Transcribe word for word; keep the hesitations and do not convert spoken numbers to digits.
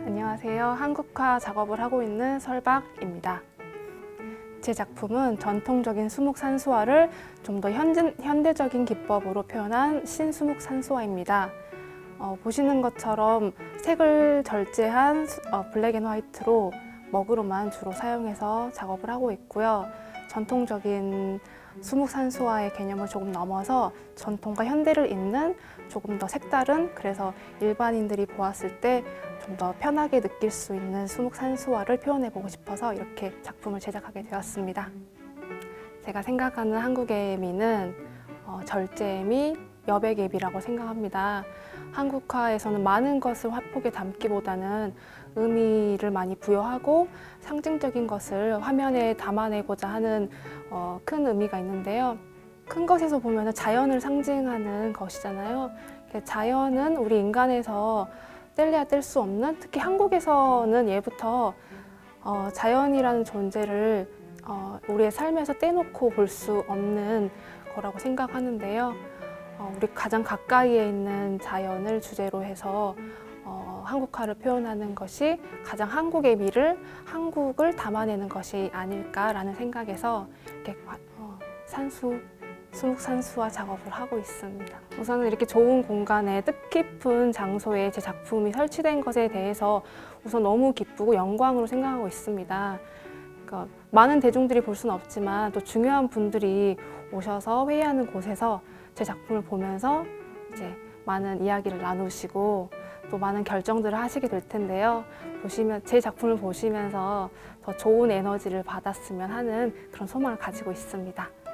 안녕하세요. 한국화 작업을 하고 있는 설박입니다. 제 작품은 전통적인 수묵산수화를 좀 더 현대적인 기법으로 표현한 신수묵산수화입니다. 어, 보시는 것처럼 색을 절제한 수, 어, 블랙 앤 화이트로 먹으로만 주로 사용해서 작업을 하고 있고요. 전통적인 수묵산수화의 개념을 조금 넘어서 전통과 현대를 잇는 조금 더 색다른, 그래서 일반인들이 보았을 때 좀 더 편하게 느낄 수 있는 수묵산수화를 표현해보고 싶어서 이렇게 작품을 제작하게 되었습니다. 제가 생각하는 한국의 미는 어, 절제미, 여백의 미라고 생각합니다. 한국화에서는 많은 것을 화폭에 담기보다는 의미를 많이 부여하고 상징적인 것을 화면에 담아내고자 하는 어, 큰 의미가 있는데요. 큰 것에서 보면 자연을 상징하는 것이잖아요. 자연은 우리 인간에서 뗄래야 뗄 수 없는, 특히 한국에서는 예부터 어, 자연이라는 존재를 어, 우리의 삶에서 떼놓고 볼 수 없는 거라고 생각하는데요. 어, 우리 가장 가까이에 있는 자연을 주제로 해서 어, 한국화를 표현하는 것이 가장 한국의 미를, 한국을 담아내는 것이 아닐까라는 생각에서 이렇게 어, 산수, 수묵산수화 작업을 하고 있습니다. 우선은 이렇게 좋은 공간에 뜻깊은 장소에 제 작품이 설치된 것에 대해서 우선 너무 기쁘고 영광으로 생각하고 있습니다. 그러니까 많은 대중들이 볼 수는 없지만 또 중요한 분들이 오셔서 회의하는 곳에서 제 작품을 보면서 이제 많은 이야기를 나누시고 또 많은 결정들을 하시게 될 텐데요. 보시면 제 작품을 보시면서 더 좋은 에너지를 받았으면 하는 그런 소망을 가지고 있습니다.